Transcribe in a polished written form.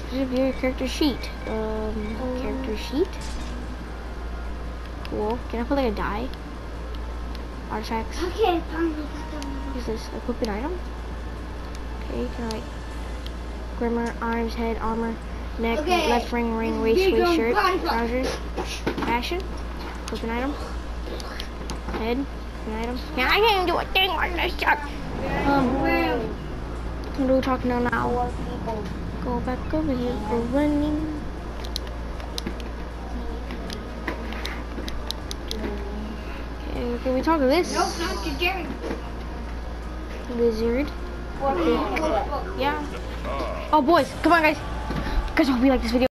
View your character sheet. Character sheet. Cool. Can I put like a die? Artifacts. Okay. What's this? Equip an item. Okay. Can I like grammar, arms, head, armor, neck, left ring, waist, shirt, trousers, fashion. Equip an item. Head. An item. Yeah, I can't do a thing on this truck. What are we talking about now? Go back over here for running. Okay, can we talk to this? Nope, not to Jerry. Lizard. Okay. Yeah. Oh, boys, come on, guys. Guys, I hope you like this video.